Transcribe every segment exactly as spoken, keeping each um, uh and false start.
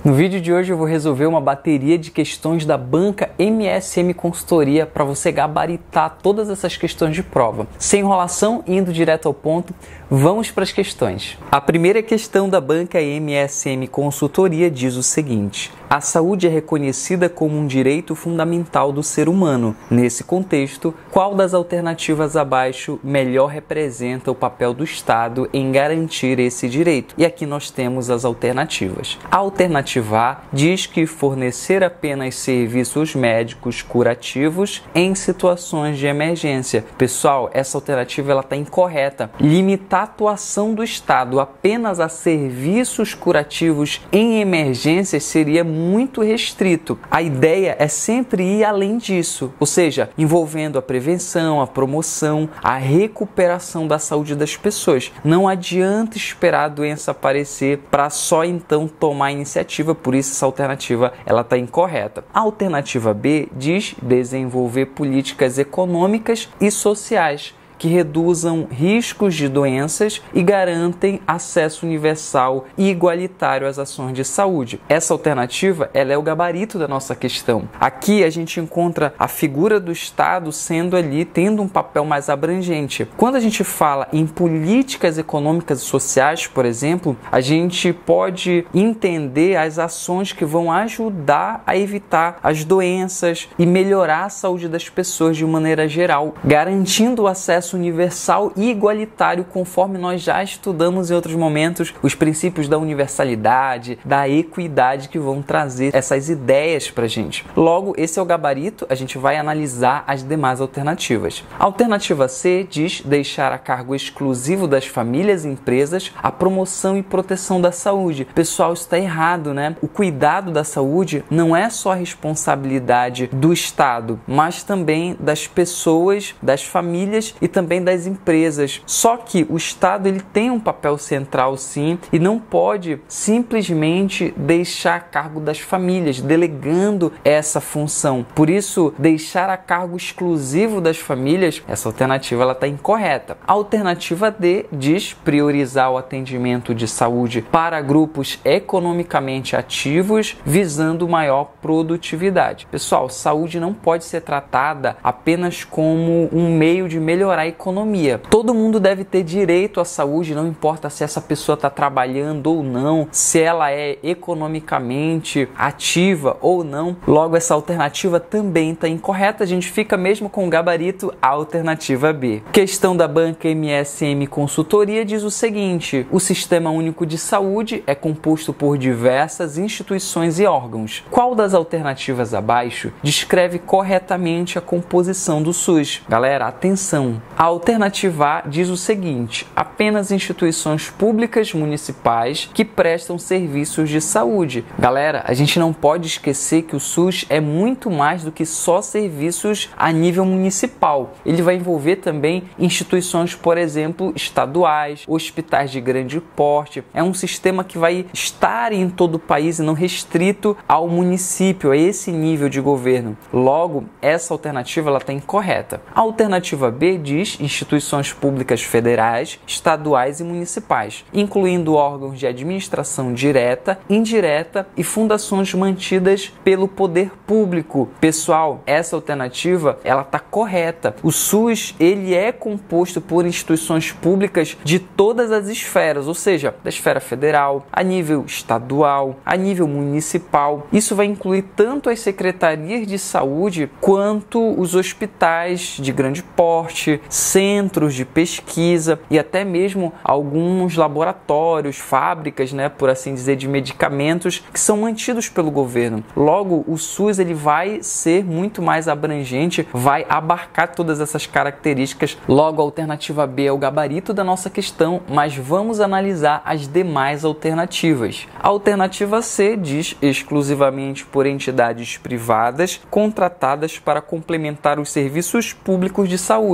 No vídeo de hoje eu vou resolver uma bateria de questões da banca M S M Consultoria para você gabaritar todas essas questões de prova. Sem enrolação, indo direto ao ponto, vamos para as questões. A primeira questão da banca M S M Consultoria diz o seguinte: a saúde é reconhecida como um direito fundamental do ser humano. Nesse contexto, qual das alternativas abaixo melhor representa o papel do Estado em garantir esse direito? E aqui nós temos as alternativas. A alternativa A diz que fornecer apenas serviços médicos curativos em situações de emergência. Pessoal, essa alternativa ela está incorreta. Limitar a atuação do Estado apenas a serviços curativos em emergências seria muito restrito. A ideia é sempre ir além disso, ou seja, envolvendo a prevenção, a promoção, a recuperação da saúde das pessoas. Não adianta esperar a doença aparecer para só então tomar a iniciativa. Por isso essa alternativa ela está incorreta. A alternativa B diz desenvolver políticas econômicas e sociais que reduzam riscos de doenças e garantem acesso universal e igualitário às ações de saúde. Essa alternativa ela é o gabarito da nossa questão. Aqui a gente encontra a figura do Estado sendo ali, tendo um papel mais abrangente. Quando a gente fala em políticas econômicas e sociais, por exemplo, a gente pode entender as ações que vão ajudar a evitar as doenças e melhorar a saúde das pessoas de maneira geral, garantindo o acesso universal e igualitário, conforme nós já estudamos em outros momentos, os princípios da universalidade, da equidade que vão trazer essas ideias para a gente. Logo, esse é o gabarito, a gente vai analisar as demais alternativas. A alternativa C diz deixar a cargo exclusivo das famílias e empresas a promoção e proteção da saúde. Pessoal, isso está errado, né? O cuidado da saúde não é só a responsabilidade do Estado, mas também das pessoas, das famílias e também das empresas. Só que o Estado ele tem um papel central sim e não pode simplesmente deixar a cargo das famílias, delegando essa função. Por isso, deixar a cargo exclusivo das famílias, essa alternativa ela está incorreta. A alternativa D diz priorizar o atendimento de saúde para grupos economicamente ativos, visando maior produtividade. Pessoal, saúde não pode ser tratada apenas como um meio de melhorar a economia. Todo mundo deve ter direito à saúde, não importa se essa pessoa está trabalhando ou não, se ela é economicamente ativa ou não. Logo, essa alternativa também está incorreta. A gente fica mesmo com o gabarito a alternativa B. Questão da banca M S M Consultoria diz o seguinte: o Sistema Único de Saúde é composto por diversas instituições e órgãos. Qual das alternativas abaixo descreve corretamente a composição do SUS? Galera, atenção! A alternativa A diz o seguinte: apenas instituições públicas municipais que prestam serviços de saúde. Galera, a gente não pode esquecer que o SUS é muito mais do que só serviços a nível municipal. Ele vai envolver também instituições, por exemplo, estaduais, hospitais de grande porte. É um sistema que vai estar em todo o país e não restrito ao município, a esse nível de governo. Logo, essa alternativa ela está incorreta. A alternativa B diz instituições públicas federais, estaduais e municipais, incluindo órgãos de administração direta, indireta e fundações mantidas pelo poder público. Pessoal, essa alternativa ela está correta. O SUS ele é composto por instituições públicas de todas as esferas, ou seja, da esfera federal, a nível estadual, a nível municipal. Isso vai incluir tanto as secretarias de saúde quanto os hospitais de grande porte, centros de pesquisa e até mesmo alguns laboratórios, fábricas, né, por assim dizer, de medicamentos que são mantidos pelo governo. Logo, o SUS ele vai ser muito mais abrangente, vai abarcar todas essas características. Logo, a alternativa B é o gabarito da nossa questão, mas vamos analisar as demais alternativas. A alternativa C diz exclusivamente por entidades privadas contratadas para complementar os serviços públicos de saúde. Galera,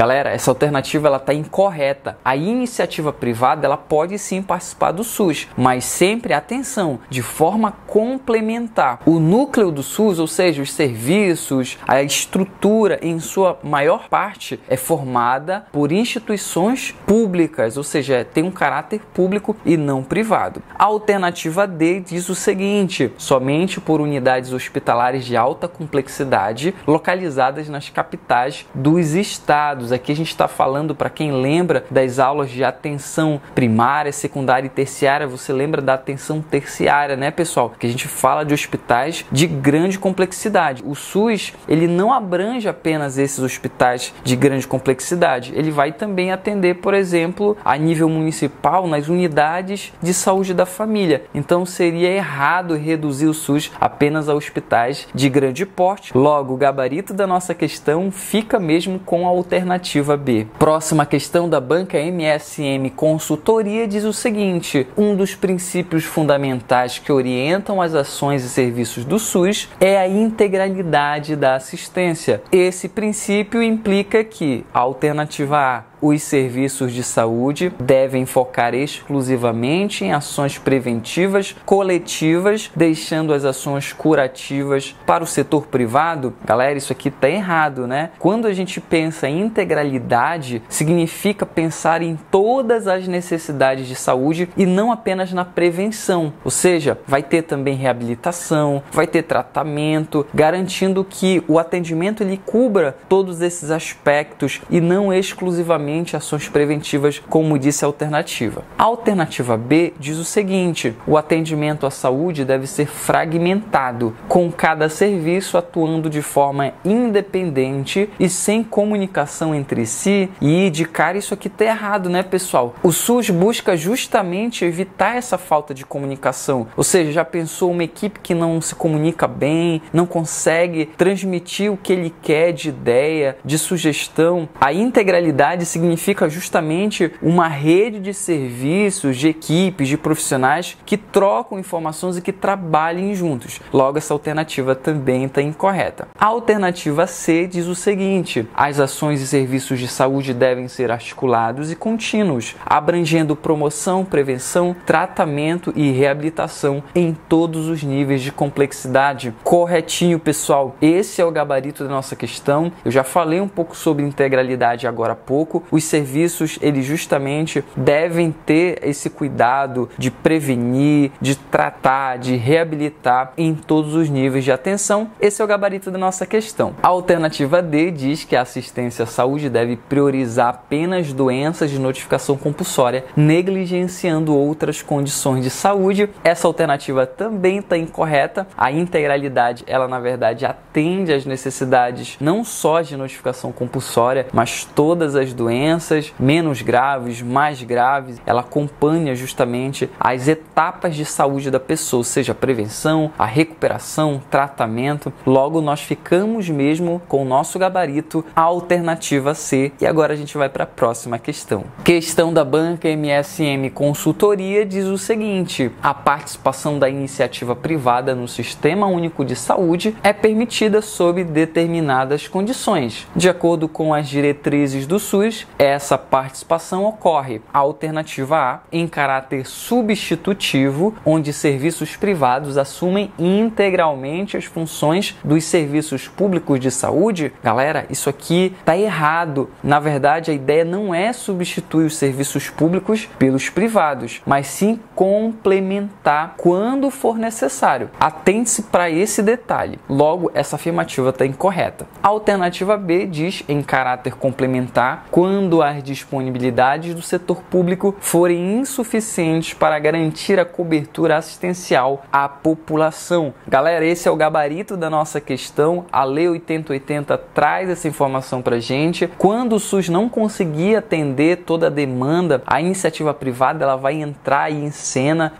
Galera, essa alternativa ela está incorreta. A iniciativa privada ela pode sim participar do SUS, mas sempre, atenção, de forma complementar. O núcleo do SUS, ou seja, os serviços, a estrutura em sua maior parte é formada por instituições públicas, ou seja, tem um caráter público e não privado. A alternativa D diz o seguinte: somente por unidades hospitalares de alta complexidade localizadas nas capitais dos estados. Aqui a gente está falando, para quem lembra das aulas de atenção primária, secundária e terciária, você lembra da atenção terciária, né, pessoal? Que a gente fala de hospitais de grande complexidade. O SUS, ele não abrange apenas esses hospitais de grande complexidade, ele vai também atender, por exemplo, a nível municipal nas unidades de saúde da família. Então seria errado reduzir o SUS apenas a hospitais de grande porte. Logo, o gabarito da nossa questão fica mesmo com a alternativa B. Próxima questão da banca M S M Consultoria diz o seguinte: um dos princípios fundamentais que orientam as ações e serviços do SUS é a integralidade da assistência. Esse princípio implica que a alternativa A, os serviços de saúde devem focar exclusivamente em ações preventivas coletivas, deixando as ações curativas para o setor privado. Galera, isso aqui tá errado, né? Quando a gente pensa em integralidade, significa pensar em todas as necessidades de saúde e não apenas na prevenção. Ou seja, vai ter também reabilitação, vai ter tratamento, garantindo que o atendimento ele cubra todos esses aspectos e não exclusivamente ações preventivas, como disse a alternativa. A alternativa B diz o seguinte: o atendimento à saúde deve ser fragmentado, com cada serviço atuando de forma independente e sem comunicação entre si. E de cara isso aqui tá errado, né, pessoal? O SUS busca justamente evitar essa falta de comunicação. Ou seja, já pensou uma equipe que não se comunica bem, não consegue transmitir o que ele quer de ideia, de sugestão? A integralidade significa justamente uma rede de serviços, de equipes, de profissionais que trocam informações e que trabalhem juntos. Logo, essa alternativa também está incorreta. A alternativa C diz o seguinte: as ações e serviços de saúde devem ser articulados e contínuos, abrangendo promoção, prevenção, tratamento e reabilitação em todos os níveis de complexidade. Corretinho, pessoal. Esse é o gabarito da nossa questão. Eu já falei um pouco sobre integralidade agora há pouco. Os serviços, eles justamente devem ter esse cuidado de prevenir, de tratar, de reabilitar em todos os níveis de atenção. Esse é o gabarito da nossa questão. A alternativa D diz que a assistência à saúde deve priorizar apenas doenças de notificação compulsória, negligenciando outras condições de saúde. Essa alternativa também está incorreta. A integralidade, ela na verdade atende às necessidades não só de notificação compulsória, mas todas as doenças, menos graves, mais graves. Ela acompanha justamente as etapas de saúde da pessoa, seja a prevenção, a recuperação, tratamento. Logo, nós ficamos mesmo com o nosso gabarito, a alternativa C. E agora a gente vai para a próxima questão. Questão da banca M S M Consultoria diz o seguinte: a participação da iniciativa privada no Sistema Único de Saúde é permitida sob determinadas condições. De acordo com as diretrizes do SUS, essa participação ocorre. A alternativa A, em caráter substitutivo, onde serviços privados assumem integralmente as funções dos serviços públicos de saúde. Galera, isso aqui tá errado. Na verdade, a ideia não é substituir os serviços públicos pelos privados, mas sim complementar quando for necessário. Atente-se para esse detalhe. Logo, essa afirmativa está incorreta. A alternativa B diz em caráter complementar quando as disponibilidades do setor público forem insuficientes para garantir a cobertura assistencial à população. Galera, esse é o gabarito da nossa questão. A Lei oitenta e oitenta traz essa informação para a gente. Quando o SUS não conseguir atender toda a demanda, a iniciativa privada ela vai entrar aí em cena para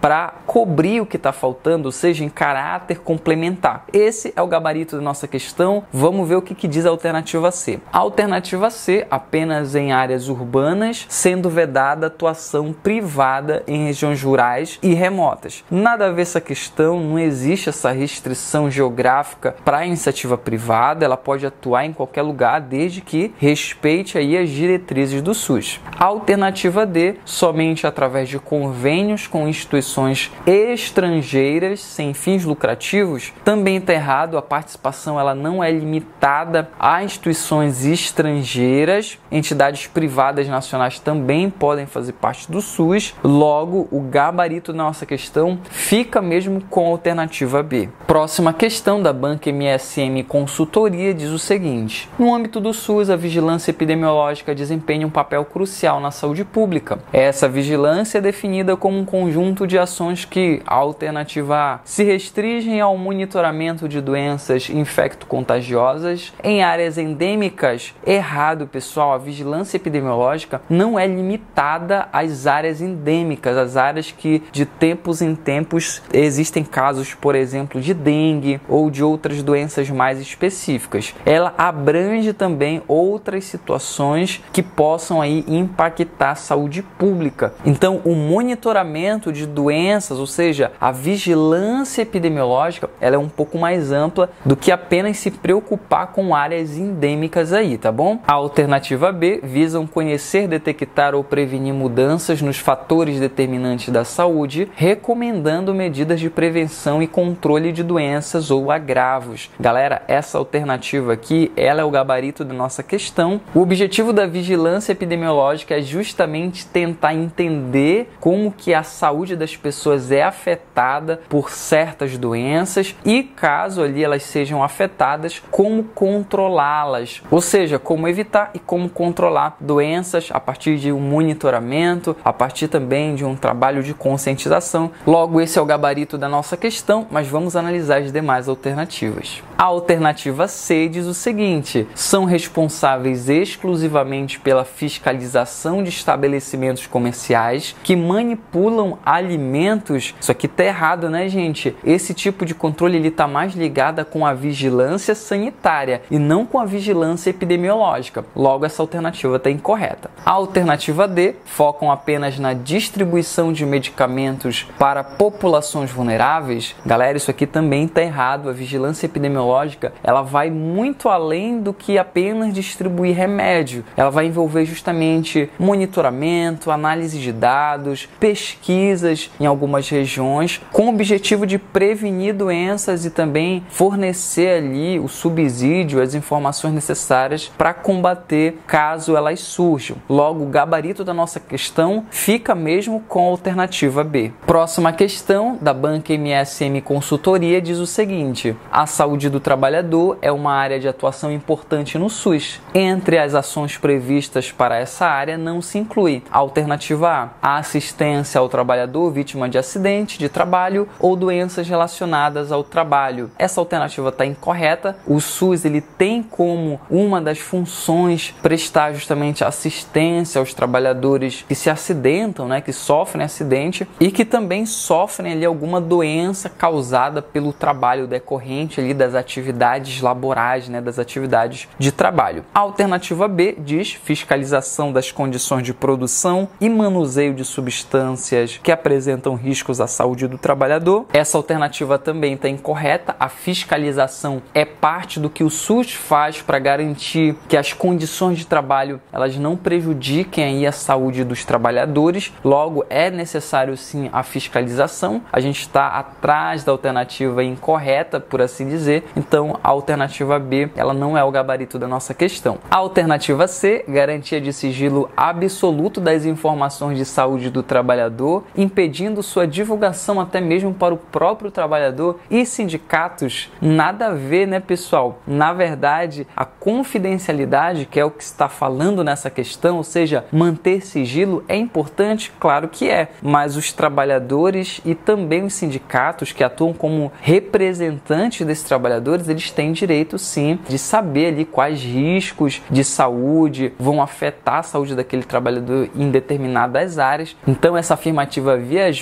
cobrir o que está faltando, ou seja, em caráter complementar. Esse é o gabarito da nossa questão. Vamos ver o que, que diz a alternativa C. A alternativa C, apenas em áreas urbanas, sendo vedada a atuação privada em regiões rurais e remotas. Nada a ver essa questão, não existe essa restrição geográfica para a iniciativa privada, ela pode atuar em qualquer lugar desde que respeite aí as diretrizes do SUS. A alternativa D, somente através de convênios com instituições estrangeiras sem fins lucrativos, também está errado. A participação ela não é limitada a instituições estrangeiras, entidades privadas nacionais também podem fazer parte do SUS, logo o gabarito da nossa questão fica mesmo com a alternativa B. Próxima questão da Banca M S M Consultoria diz o seguinte: no âmbito do SUS, a vigilância epidemiológica desempenha um papel crucial na saúde pública. Essa vigilância é definida como um conjunto de ações que, a alternativa A, se restringem ao monitoramento de doenças infecto-contagiosas em áreas endêmicas. Errado, pessoal, a vigilância epidemiológica não é limitada às áreas endêmicas, às áreas que de tempos em tempos existem casos, por exemplo, de dengue ou de outras doenças mais específicas. Ela abrange também outras situações que possam aí impactar a saúde pública. Então, o monitoramento de doenças, ou seja, a vigilância epidemiológica, ela é um pouco mais ampla do que apenas se preocupar com áreas endêmicas aí, tá bom? A alternativa B visam conhecer, detectar ou prevenir mudanças nos fatores determinantes da saúde, recomendando medidas de prevenção e controle de doenças ou agravos. Galera, essa alternativa aqui, ela é o gabarito da nossa questão. O objetivo da vigilância epidemiológica é justamente tentar entender como que a saúde das pessoas é afetada por certas doenças e, caso ali elas sejam afetadas, como controlá-las, ou seja, como evitar e como controlar doenças a partir de um monitoramento, a partir também de um trabalho de conscientização. Logo, esse é o gabarito da nossa questão, mas vamos analisar as demais alternativas. A alternativa C diz o seguinte: são responsáveis exclusivamente pela fiscalização de estabelecimentos comerciais que manipulam alimentos. Isso aqui tá errado, né, gente? Esse tipo de controle ele tá mais ligado com a vigilância sanitária e não com a vigilância epidemiológica. Logo, essa alternativa está incorreta. A alternativa D focam apenas na distribuição de medicamentos para populações vulneráveis. Galera, isso aqui também está errado. A vigilância epidemiológica ela vai muito além do que apenas distribuir remédio. Ela vai envolver justamente monitoramento, análise de dados, pesquisas em algumas regiões, com o objetivo de prevenir doenças e também fornecer ali o subsídio, as informações necessárias para combater caso elas surjam. Logo, o gabarito da nossa questão fica mesmo com a alternativa B. Próxima questão da Banca M S M Consultoria diz o seguinte: a saúde do trabalhador é uma área de atuação importante no SUS. Entre as ações previstas para essa área não se inclui a alternativa A, a assistência ao trabalhador vítima de acidente de trabalho ou doenças relacionadas ao trabalho. Essa alternativa está incorreta. O SUS ele tem como uma das funções prestar justamente assistência aos trabalhadores que se acidentam, né, que sofrem acidente e que também sofrem ali alguma doença causada pelo trabalho decorrente ali das atividades laborais, né, das atividades de trabalho. A alternativa B diz fiscalização das condições de produção e manuseio de substâncias que apresentam riscos à saúde do trabalhador. Essa alternativa também está incorreta. A fiscalização é parte do que o SUS faz para garantir que as condições de trabalho elas não prejudiquem aí a saúde dos trabalhadores. Logo, é necessário sim a fiscalização. A gente está atrás da alternativa incorreta, por assim dizer. Então, a alternativa B, ela não é o gabarito da nossa questão. A alternativa C, garantia de sigilo absoluto das informações de saúde do trabalhador, impedindo sua divulgação até mesmo para o próprio trabalhador e sindicatos. Nada a ver, né, pessoal? Na verdade, a confidencialidade, que é o que está falando nessa questão, ou seja, manter sigilo é importante, claro que é, mas os trabalhadores e também os sindicatos que atuam como representantes desses trabalhadores, eles têm direito sim de saber ali quais riscos de saúde vão afetar a saúde daquele trabalhador em determinadas áreas. Então essa afirmativa viajou, então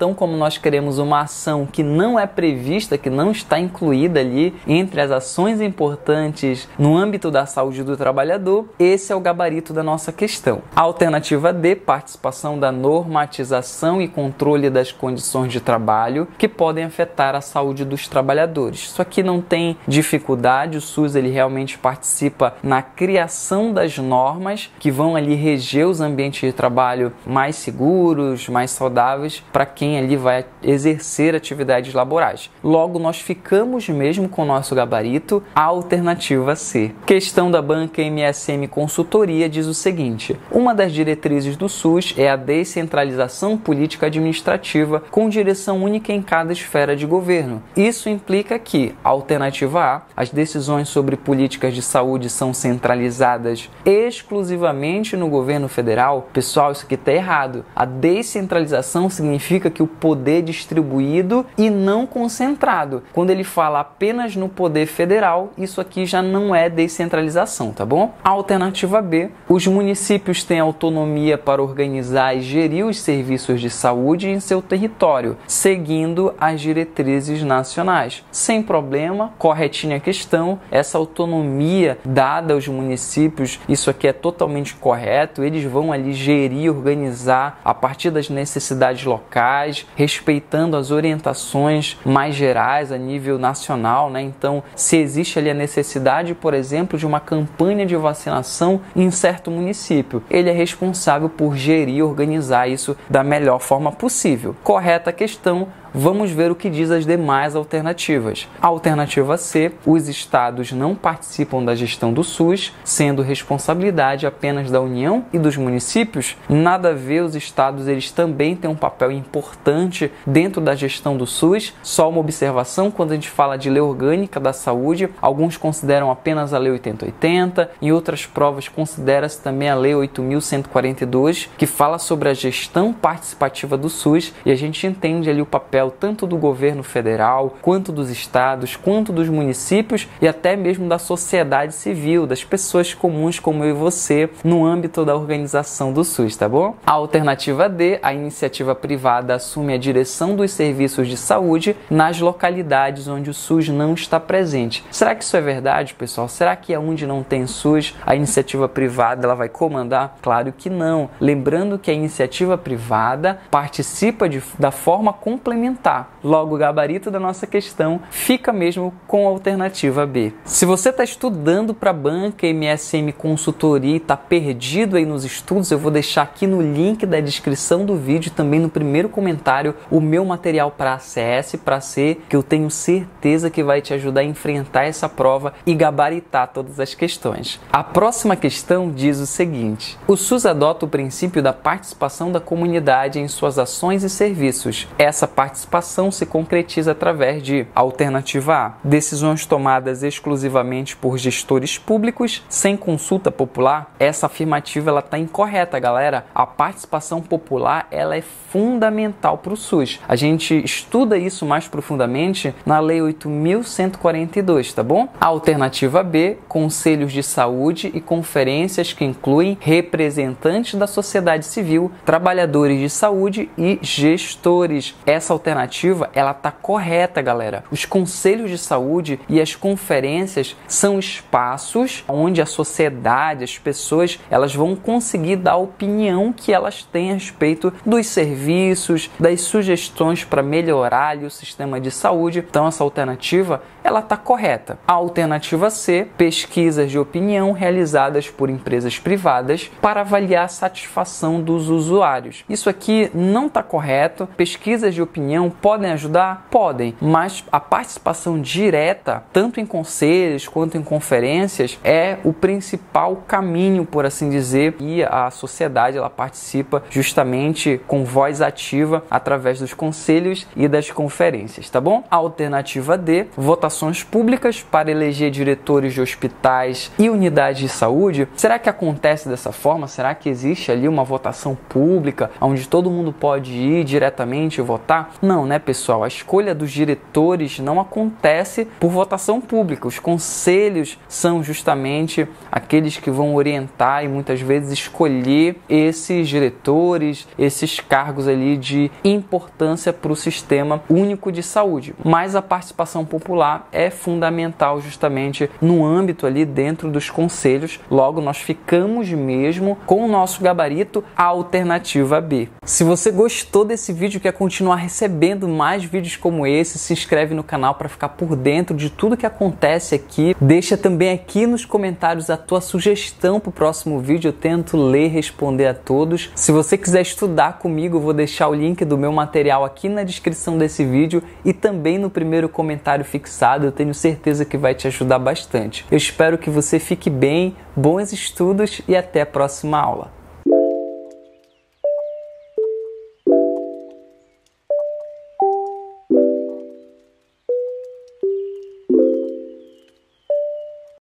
então, como nós queremos uma ação que não é prevista, que não está incluída ali entre as ações importantes no âmbito da saúde do trabalhador, esse é o gabarito da nossa questão. A alternativa D, participação da normatização e controle das condições de trabalho que podem afetar a saúde dos trabalhadores. Isso aqui não tem dificuldade, o SUS ele realmente participa na criação das normas que vão ali reger os ambientes de trabalho mais seguros, mais saudáveis para quem ali vai exercer atividades laborais. Logo, nós ficamos mesmo com o nosso gabarito, a alternativa C. Questão da banca M S M Consultoria diz o seguinte: uma das diretrizes do SUS é a descentralização política administrativa com direção única em cada esfera de governo. Isso implica que, alternativa A, as decisões sobre políticas de saúde são centralizadas exclusivamente no governo federal. Pessoal, isso aqui está errado. A descentralização significa que o poder é distribuído e não concentrado. Quando ele fala apenas no poder federal, isso aqui já não é descentralização, tá bom? A alternativa B, os municípios têm autonomia para organizar e gerir os serviços de saúde em seu território, seguindo as diretrizes nacionais. Sem problema, corretinha a questão, essa autonomia dada aos municípios, isso aqui é totalmente correto, eles vão ali gerir, organizar a partir das necessidades locais, respeitando as orientações mais gerais a nível nacional, né? Então, se existe ali a necessidade, por exemplo, de uma campanha de vacinação em certo município, ele é responsável por gerir e organizar isso da melhor forma possível. Correta a questão. Vamos ver o que diz as demais alternativas. A alternativa C, os estados não participam da gestão do SUS, sendo responsabilidade apenas da União e dos municípios. Nada a ver, os estados eles também têm um papel importante dentro da gestão do SUS. Só uma observação, quando a gente fala de lei orgânica da saúde, alguns consideram apenas a lei oitenta e oitenta, em outras provas considera-se também a lei oito mil cento e quarenta e dois, que fala sobre a gestão participativa do SUS, e a gente entende ali o papel tanto do governo federal, quanto dos estados, quanto dos municípios e até mesmo da sociedade civil, das pessoas comuns como eu e você, no âmbito da organização do SUS, tá bom? A alternativa D, a iniciativa privada assume a direção dos serviços de saúde nas localidades onde o SUS não está presente. Será que isso é verdade, pessoal? Será que onde não tem SUS, a iniciativa privada ela vai comandar? Claro que não. Lembrando que a iniciativa privada participa de, da forma complementar. Logo, o gabarito da nossa questão fica mesmo com a alternativa B. Se você está estudando para a banca M S M Consultoria e está perdido aí nos estudos, eu vou deixar aqui no link da descrição do vídeo, também no primeiro comentário, o meu material para A C S, para C, que eu tenho certeza que vai te ajudar a enfrentar essa prova e gabaritar todas as questões. A próxima questão diz o seguinte: o SUS adota o princípio da participação da comunidade em suas ações e serviços. Essa participação participação se concretiza através de alternativa A, decisões tomadas exclusivamente por gestores públicos sem consulta popular. Essa afirmativa ela está incorreta, galera. A participação popular ela é fundamental para o SUS. A gente estuda isso mais profundamente na lei oito mil cento e quarenta e dois, tá bom? A alternativa B, conselhos de saúde e conferências que incluem representantes da sociedade civil, trabalhadores de saúde e gestores. Essa alternativa ela tá correta, galera. Os conselhos de saúde e as conferências são espaços onde a sociedade, as pessoas, elas vão conseguir dar a opinião que elas têm a respeito dos serviços, das sugestões para melhorar ali o sistema de saúde. Então essa alternativa ela tá correta. A alternativa C, pesquisas de opinião realizadas por empresas privadas para avaliar a satisfação dos usuários. Isso aqui não tá correto. Pesquisas de opinião podem ajudar? Podem, mas a participação direta, tanto em conselhos quanto em conferências, é o principal caminho, por assim dizer, e a sociedade ela participa justamente com voz ativa através dos conselhos e das conferências, tá bom? A alternativa D, votações públicas para eleger diretores de hospitais e unidades de saúde. Será que acontece dessa forma? Será que existe ali uma votação pública onde todo mundo pode ir diretamente votar? Não, né, pessoal? A escolha dos diretores não acontece por votação pública. Os conselhos são justamente aqueles que vão orientar e muitas vezes escolher esses diretores, esses cargos ali de importância para o sistema único de saúde. Mas a participação popular é fundamental justamente no âmbito ali dentro dos conselhos. Logo, nós ficamos mesmo com o nosso gabarito a alternativa B. Se você gostou desse vídeo e quer continuar recebendo mais vídeos como esse, se inscreve no canal para ficar por dentro de tudo que acontece aqui. Deixa também aqui nos comentários a tua sugestão para o próximo vídeo. Eu tento ler e responder a todos. Se você quiser estudar comigo, eu vou deixar o link do meu material aqui na descrição desse vídeo e também no primeiro comentário fixado. Eu tenho certeza que vai te ajudar bastante. Eu espero que você fique bem, bons estudos e até a próxima aula.